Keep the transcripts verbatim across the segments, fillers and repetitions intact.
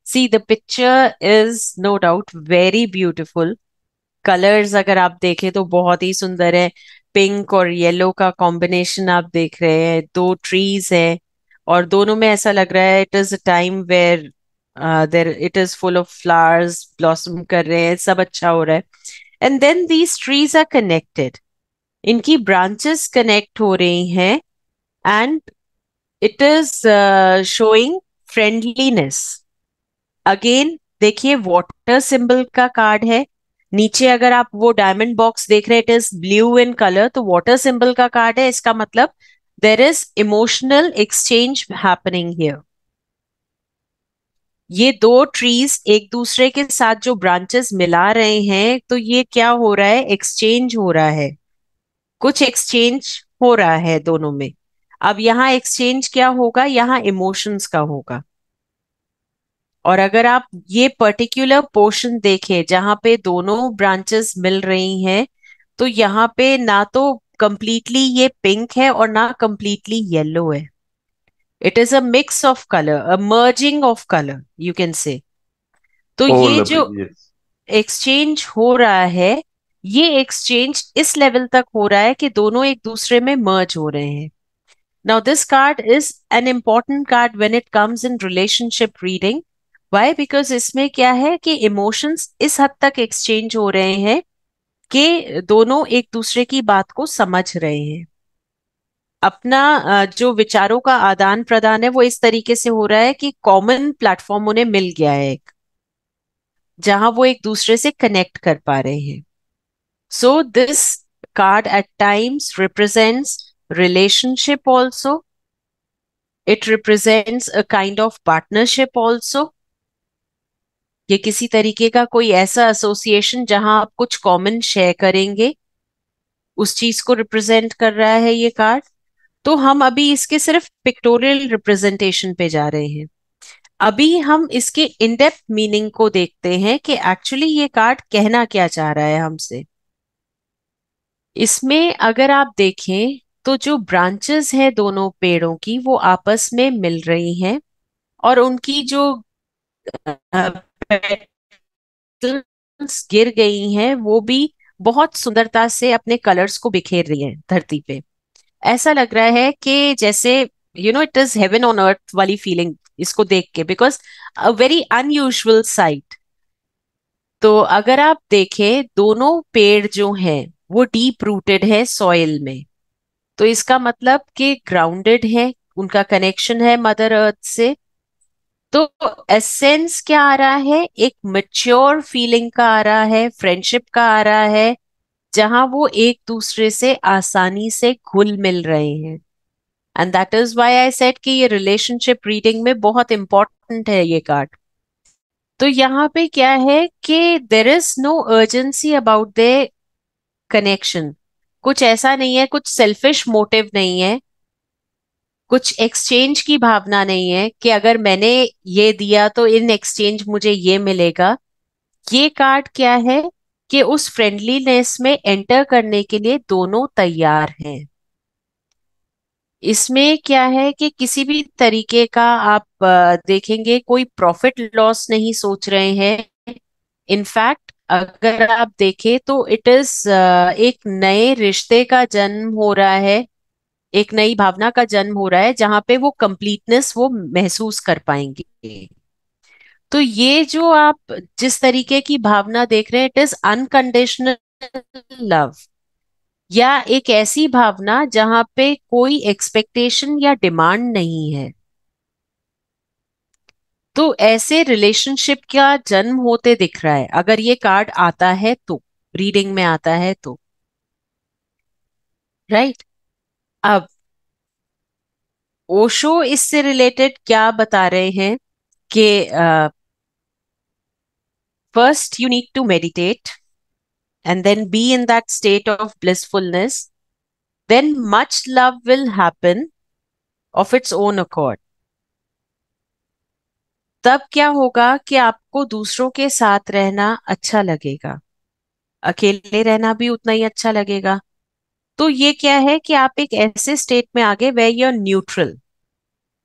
C the picture is no doubt very beautiful. Colours अगर आप देखें तो बहुत ही सुंदर है। पिंक और येलो का कॉम्बिनेशन आप देख रहे हैं, दो ट्रीज है और दोनों में ऐसा लग रहा है it is a time where there it is full of flowers blossom कर रहे हैं, सब अच्छा हो रहा है। And then these trees are connected, इनकी ब्रांचेस कनेक्ट हो रही हैं and it is showing friendliness. Again देखिए वाटर सिंबल का कार्ड है। नीचे अगर आप वो डायमंड बॉक्स देख रहे हैं, it is blue in colour, तो वाटर सिंबल का कार्ड है। इसका मतलब there is emotional exchange happening here. ये दो ट्रीज एक दूसरे के साथ जो ब्रांचेस मिला रहे हैं, तो ये क्या हो रहा है, एक्सचेंज हो रहा है, कुछ एक्सचेंज हो रहा है दोनों में। अब यहाँ एक्सचेंज क्या होगा, यहाँ इमोशंस का होगा। और अगर आप ये पर्टिकुलर पोर्शन देखें जहां पे दोनों ब्रांचेस मिल रही हैं, तो यहाँ पे ना तो कंप्लीटली ये पिंक है और ना कंप्लीटली येलो है। It is a mix of colour, a merging of colour you can say. तो Oh, ये lovely. जो Yes. एक्सचेंज हो रहा है, ये एक्सचेंज इस लेवल तक हो रहा है कि दोनों एक दूसरे में मर्ज हो रहे हैं। Now, this card is an important card when it comes in relationship reading. Why? Because इसमें क्या है कि इमोशंस इस हद तक एक्सचेंज हो रहे हैं कि दोनों एक दूसरे की बात को समझ रहे हैं। अपना अ, जो विचारों का आदान प्रदान है वो इस तरीके से हो रहा है कि कॉमन प्लेटफॉर्म उन्हें मिल गया है एक, जहां वो एक दूसरे से कनेक्ट कर पा रहे हैं। So this card at times represents relationship also. It represents a kind of partnership also. ये किसी तरीके का कोई ऐसा एसोसिएशन जहां आप कुछ कॉमन शेयर करेंगे, उस चीज को रिप्रेजेंट कर रहा है ये कार्ड। तो हम अभी इसके सिर्फ पिक्टोरियल रिप्रेजेंटेशन पे जा रहे हैं। अभी हम इसके इन डेप्थ मीनिंग को देखते हैं कि एक्चुअली ये कार्ड कहना क्या चाह रहा है हमसे। इसमें अगर आप देखें तो जो ब्रांचेस हैं दोनों पेड़ों की, वो आपस में मिल रही हैं और उनकी जो पेटल्स गिर गई हैं वो भी बहुत सुंदरता से अपने कलर्स को बिखेर रही हैं धरती पे। ऐसा लग रहा है कि जैसे you know it is heaven on earth वाली फीलिंग इसको देख के, because a very unusual sight. तो अगर आप देखें दोनों पेड़ जो हैं वो डीप रूटेड है सॉइल में, तो इसका मतलब कि ग्राउंडेड है, उनका कनेक्शन है मदर अर्थ से। तो एसेंस क्या आ रहा है, एक मैच्योर फीलिंग का आ रहा है, फ्रेंडशिप का आ रहा है, जहां वो एक दूसरे से आसानी से घुल मिल रहे हैं। And that is why I said कि ये रिलेशनशिप रीडिंग में बहुत इंपॉर्टेंट है ये कार्ड। तो यहाँ पे क्या है कि there is no urgency about the connection. कुछ ऐसा नहीं है, कुछ सेल्फिश मोटिव नहीं है, कुछ एक्सचेंज की भावना नहीं है कि अगर मैंने ये दिया तो इन एक्सचेंज मुझे ये मिलेगा। ये कार्ड क्या है कि उस फ्रेंडलीनेस में एंटर करने के लिए दोनों तैयार हैं। इसमें क्या है कि किसी भी तरीके का आप अ, देखेंगे कोई प्रॉफिट लॉस नहीं सोच रहे हैं। इनफैक्ट अगर आप देखें तो इट इज एक नए रिश्ते का जन्म हो रहा है, एक नई भावना का जन्म हो रहा है जहां पे वो कंप्लीटनेस वो महसूस कर पाएंगे। तो ये जो आप जिस तरीके की भावना देख रहे हैं, इट इज अनकंडीशनल लव, या एक ऐसी भावना जहां पे कोई एक्सपेक्टेशन या डिमांड नहीं है। तो ऐसे रिलेशनशिप का जन्म होते दिख रहा है अगर ये कार्ड आता है तो, रीडिंग में आता है तो। राइट। अब ओशो इससे रिलेटेड क्या बता रहे हैं कि first you need to meditate and then be in that state of blissfulness, then much love will happen of its own accord. तब क्या होगा कि आपको दूसरों के साथ रहना अच्छा लगेगा, अकेले रहना भी उतना ही अच्छा लगेगा। तो ये क्या है कि आप एक ऐसे स्टेट में आ गए वे यू आर न्यूट्रल।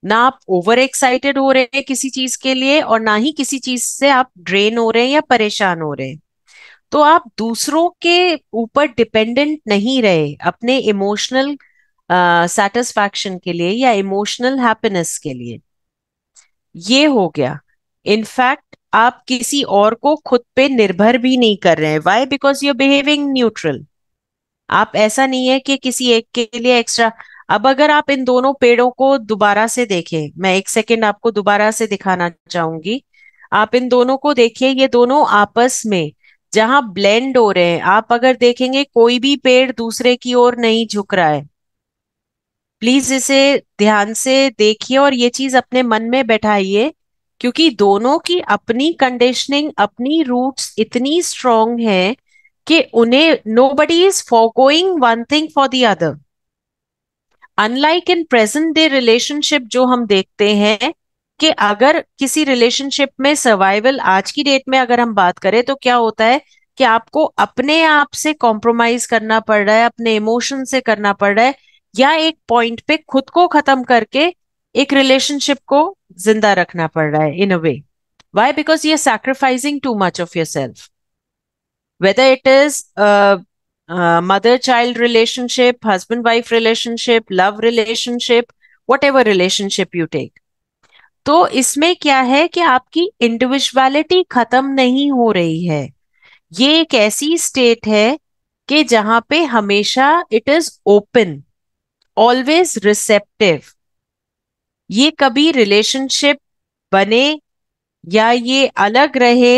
ना आप ओवर एक्साइटेड हो रहे हैं किसी चीज के लिए, और ना ही किसी चीज से आप ड्रेन हो रहे हैं या परेशान हो रहे हैं। तो आप दूसरों के ऊपर डिपेंडेंट नहीं रहे अपने इमोशनल सेटिस्फैक्शन के लिए या इमोशनल हैप्पीनेस के लिए। ये हो गया। इनफैक्ट आप किसी और को खुद पे निर्भर भी नहीं कर रहे हैं। Why? Because you are behaving neutral. आप ऐसा नहीं है कि किसी एक के लिए एक्स्ट्रा। अब अगर आप इन दोनों पेड़ों को दोबारा से देखें, मैं एक सेकंड आपको दोबारा से दिखाना चाहूंगी। आप इन दोनों को देखिए, ये दोनों आपस में जहां ब्लेंड हो रहे हैं, आप अगर देखेंगे कोई भी पेड़ दूसरे की ओर नहीं झुक रहा है। प्लीज इसे ध्यान से देखिए और ये चीज अपने मन में बैठाइए, क्योंकि दोनों की अपनी कंडीशनिंग, अपनी रूट्स इतनी स्ट्रांग है कि उन्हें nobody is forgoing one thing for the other. Unlike in present day relationship जो हम देखते हैं, कि अगर किसी रिलेशनशिप में सर्वाइवल आज की डेट में अगर हम बात करें तो क्या होता है कि आपको अपने आप से कॉम्प्रोमाइज करना पड़ रहा है, अपने इमोशन से करना पड़ रहा है, या एक पॉइंट पे खुद को खत्म करके एक रिलेशनशिप को जिंदा रखना पड़ रहा है इन अ वे। Why? Because you're sacrificing too much of yourself. Whether it is a, a mother-child relationship, husband-wife relationship, love relationship, whatever relationship you take. तो इसमें क्या है कि आपकी इंडिविजुअलिटी खत्म नहीं हो रही है। ये एक ऐसी स्टेट है कि जहां पे हमेशा it is open, always receptive. ये कभी रिलेशनशिप बने या ये अलग रहे,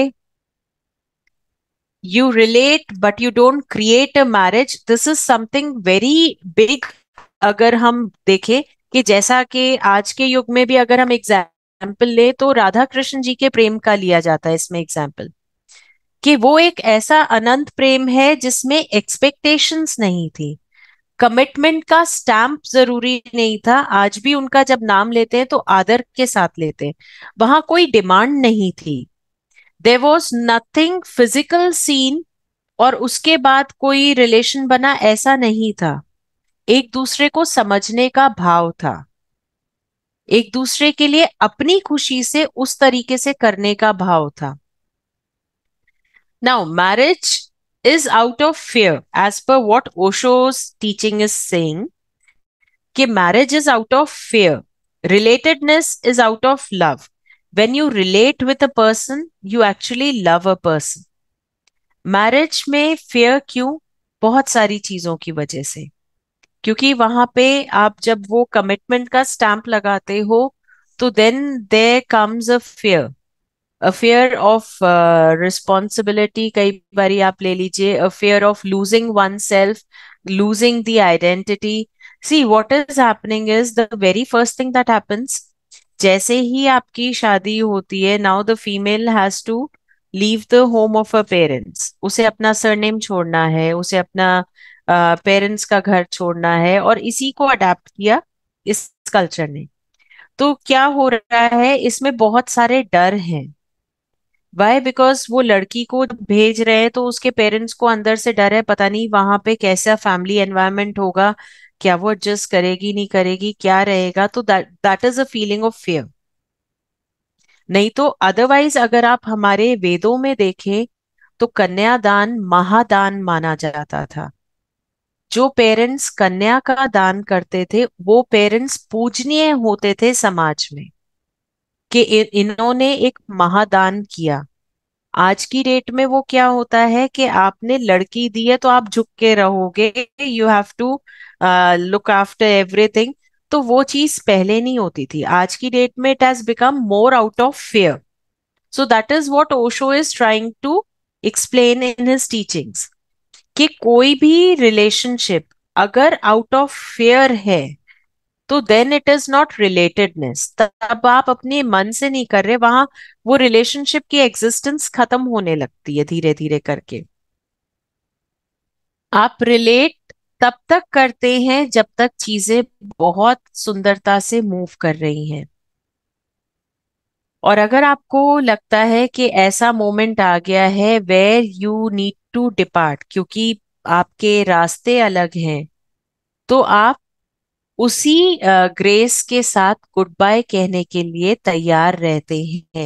you relate but you don't create a marriage, this is something very big। अगर हम देखें कि जैसा कि आज के युग में भी अगर हम एग्जाम्पल ले तो राधा कृष्ण जी के प्रेम का लिया जाता है इसमें एग्जाम्पल, कि वो एक ऐसा अनंत प्रेम है जिसमें एक्सपेक्टेशंस नहीं थी, कमिटमेंट का स्टैंप जरूरी नहीं था। आज भी उनका जब नाम लेते हैं तो आदर के साथ लेते हैं। वहां कोई डिमांड नहीं थी। There was nothing physical scene और उसके बाद कोई रिलेशन बना, ऐसा नहीं था। एक दूसरे को समझने का भाव था, एक दूसरे के लिए अपनी खुशी से उस तरीके से करने का भाव था। Now marriage is out of fear as per what Osho's teaching is saying, कि marriage is out of fear, relatedness is out of love. When you relate with a person you actually love a person. Marriage में fear क्यों? बहुत सारी चीजों की वजह से। क्योंकि वहां पे आप जब वो कमिटमेंट का स्टैंप लगाते हो तो then there comes a fear, a fear of responsibility. कई बारी आप ले लीजिए a fear of losing oneself, losing the identity. See what is happening is the very first thing that happens, जैसे ही आपकी शादी होती है, now the female has to leave the home of a parents. उसे अपना surname छोड़ना है, उसे अपना पेरेंट्स का घर छोड़ना है, और इसी को अडेप्ट किया इस कल्चर ने। तो क्या हो रहा है, इसमें बहुत सारे डर हैं। वाई? बिकॉज वो लड़की को भेज रहे हैं तो उसके पेरेंट्स को अंदर से डर है, पता नहीं वहां पे कैसा फैमिली एनवायरनमेंट होगा, क्या वो एडजस्ट करेगी नहीं करेगी, क्या रहेगा। तो that that is a feeling of fear. नहीं तो अदरवाइज अगर आप हमारे वेदों में देखें तो कन्यादान महादान माना जाता था। जो पेरेंट्स कन्या का दान करते थे वो पेरेंट्स पूजनीय होते थे समाज में, कि इ- इन्होंने एक महादान किया। आज की डेट में वो क्या होता है कि आपने लड़की दी है तो आप झुक के रहोगे, you have to look after everything. तो वो चीज पहले नहीं होती थी। आज की डेट में it has become more out of fear. So that is what Osho is trying to explain in his teachings, कि कोई भी रिलेशनशिप अगर आउट ऑफ फियर है तो then it is not relatedness. तब आप अपने मन से नहीं कर रहे, वहां वो रिलेशनशिप की एग्जिस्टेंस खत्म होने लगती है धीरे धीरे करके। आप रिलेट तब तक करते हैं जब तक चीजें बहुत सुंदरता से मूव कर रही हैं। और अगर आपको लगता है कि ऐसा मोमेंट आ गया है where you need to depart, क्योंकि आपके रास्ते अलग हैं, तो आप उसी ग्रेस के साथ गुड बाय कहने के लिए तैयार रहते हैं,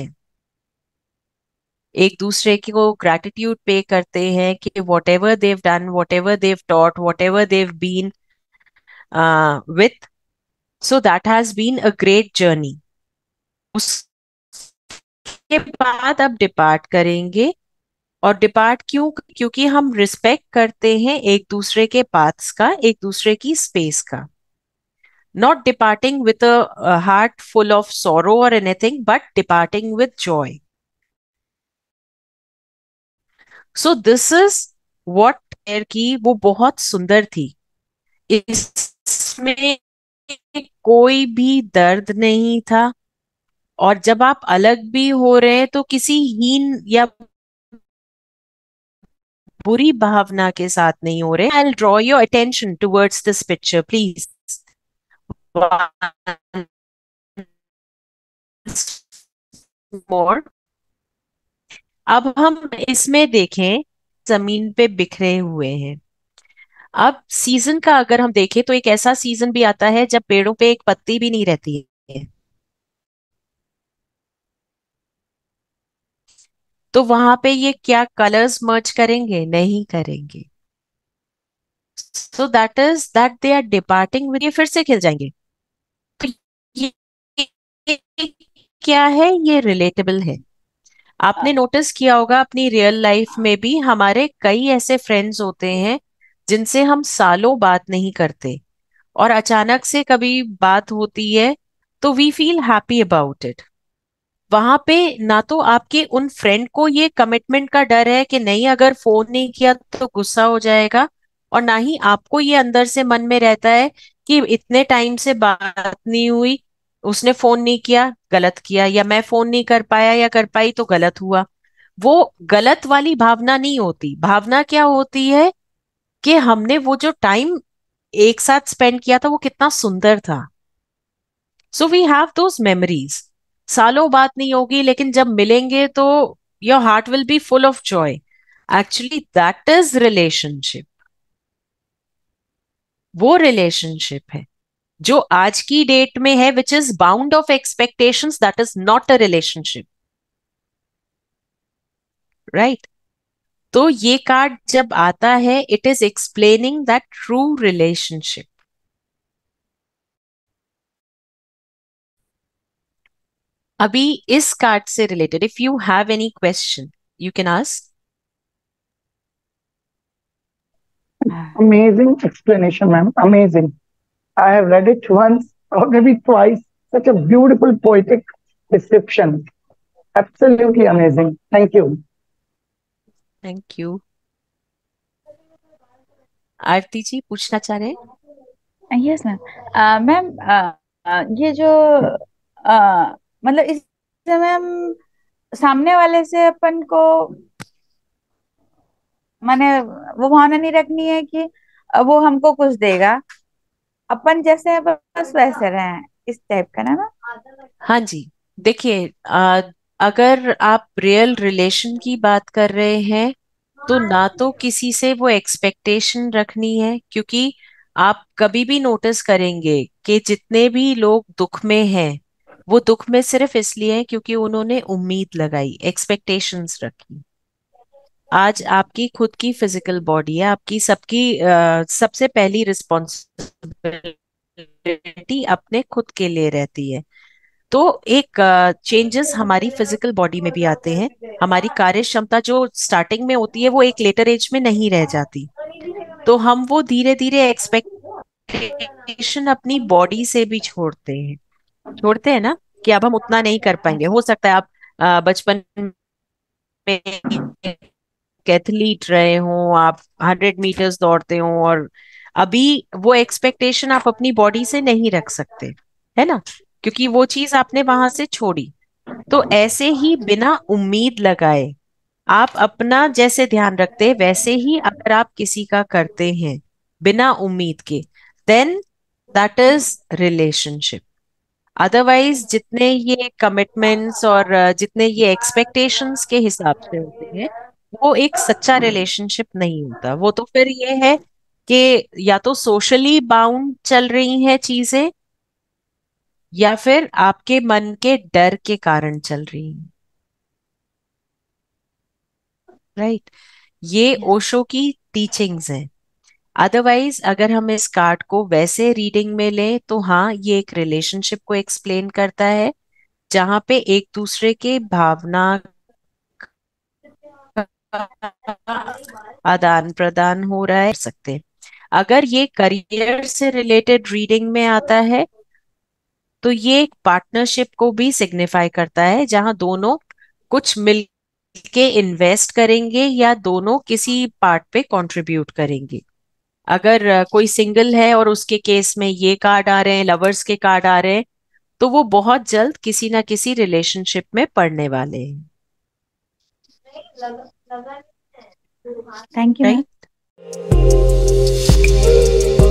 एक दूसरे को ग्रैटिट्यूड पे करते हैं कि whatever they've done, whatever they've taught, whatever they've been with, so that has been a great journey. उसके बाद अब डिपार्ट करेंगे। और डिपार्ट क्यों? क्योंकि हम रिस्पेक्ट करते हैं एक दूसरे के पाथ्स का, एक दूसरे की स्पेस का। Not departing with a, a heart full of sorrow or anything, but departing with joy. So this is what air की वो बहुत सुंदर थी। इसमें कोई भी दर्द नहीं था। और जब आप अलग भी हो रहे हैं तो किसी हीन या बुरी भावना के साथ नहीं हो रहे। I'll draw your attention towards this picture, please. More. अब हम इसमें देखें, जमीन पे बिखरे हुए हैं। अब सीजन का अगर हम देखें तो एक ऐसा सीजन भी आता है जब पेड़ों पे एक पत्ती भी नहीं रहती है। तो वहां पे ये क्या कलर्स मर्ज करेंगे? नहीं करेंगे। So that is that they are departing with, ये फिर से खिल जाएंगे। तो ये, ये क्या है? ये रिलेटेबल है। आपने नोटिस किया होगा अपनी रियल लाइफ में भी हमारे कई ऐसे फ्रेंड्स होते हैं जिनसे हम सालों बात नहीं करते, और अचानक से कभी बात होती है तो we feel happy about it. वहां पे ना तो आपके उन फ्रेंड को ये कमिटमेंट का डर है कि नहीं अगर फोन नहीं किया तो गुस्सा हो जाएगा, और ना ही आपको ये अंदर से मन में रहता है कि इतने टाइम से बात नहीं हुई, उसने फोन नहीं किया गलत किया, या मैं फोन नहीं कर पाया या कर पाई तो गलत हुआ। वो गलत वाली भावना नहीं होती। भावना क्या होती है कि हमने वो जो टाइम एक साथ स्पेंड किया था वो कितना सुंदर था। So we have those memories. सालों बात नहीं होगी लेकिन जब मिलेंगे तो your heart will be full of joy. Actually that is relationship. वो रिलेशनशिप है जो आज की डेट में है, which is bound of expectations, that is not a relationship, right? तो ये कार्ड जब आता है it is explaining that true relationship. अभी इस कार्ड से related if you have any question you can ask. Amazing explanation, ma'am. Amazing. I have read it once or maybe twice. Such a beautiful poetic description. Absolutely amazing. Thank you. Thank you. Aarti ji पूछना चाह रहे हैं? Yes ma'am. Ma'am ये जो अ, मतलब इस समय हम सामने वाले से अपन को माने वो भावना नहीं रखनी है कि अ, वो हमको कुछ देगा, अपन जैसे हैं बस वैसे रहें, इस टाइप का ना मैम? हाँ जी। देखिए, आ, अगर आप रियल रिलेशन की बात कर रहे हैं तो ना तो किसी से वो एक्सपेक्टेशन रखनी है, क्योंकि आप कभी भी नोटिस करेंगे कि जितने भी लोग दुख में हैं वो दुख में सिर्फ इसलिए हैं क्योंकि उन्होंने उम्मीद लगाई, एक्सपेक्टेशंस रखी। आज आपकी खुद की फिजिकल बॉडी है, आपकी सबकी अ, सबसे पहली रिस्पॉन्सिबिलिटी अपने खुद के लिए रहती है। तो एक चेंजेस हमारी फिजिकल बॉडी में भी आते हैं। हमारी कार्य क्षमता जो स्टार्टिंग में होती है वो एक लेटर एज में नहीं रह जाती। तो हम वो धीरे धीरे एक्सपेक्टेशन अपनी बॉडी से भी छोड़ते हैं, छोड़ते हैं ना, कि अब हम उतना नहीं कर पाएंगे। हो सकता है आप अ, बचपन में एथलीट रहे हो, आप हंड्रेड मीटर्स दौड़ते हो, और अभी वो एक्सपेक्टेशन आप अपनी बॉडी से नहीं रख सकते, है ना, क्योंकि वो चीज आपने वहां से छोड़ी। तो ऐसे ही बिना उम्मीद लगाए आप अपना जैसे ध्यान रखते हैं वैसे ही अगर आप किसी का करते हैं बिना उम्मीद के, then that is relationship. Otherwise जितने ये कमिटमेंट्स और अ, जितने ये एक्सपेक्टेशंस के हिसाब से होते हैं वो एक सच्चा रिलेशनशिप नहीं होता। वो तो फिर ये है कि या तो सोशली बाउंड चल रही हैं चीजें या फिर आपके मन के डर के कारण चल रही हैं। राइट, ये ओशो की टीचिंग्स हैं। अदरवाइज अगर हम इस कार्ड को वैसे रीडिंग में लें तो हाँ, ये एक रिलेशनशिप को एक्सप्लेन करता है जहां पे एक दूसरे के भावना आदान प्रदान हो रहा है, कर सकते हैं। अगर ये करियर से रिलेटेड रीडिंग में आता है तो ये एक पार्टनरशिप को भी सिग्निफाई करता है जहां दोनों कुछ मिल के इन्वेस्ट करेंगे या दोनों किसी पार्ट पे कंट्रीब्यूट करेंगे। अगर अ, कोई सिंगल है और उसके केस में ये कार्ड आ रहे हैं, लवर्स के कार्ड आ रहे हैं, तो वो बहुत जल्द किसी ना किसी रिलेशनशिप में पड़ने वाले हैं। Thank you ma'am. राइट।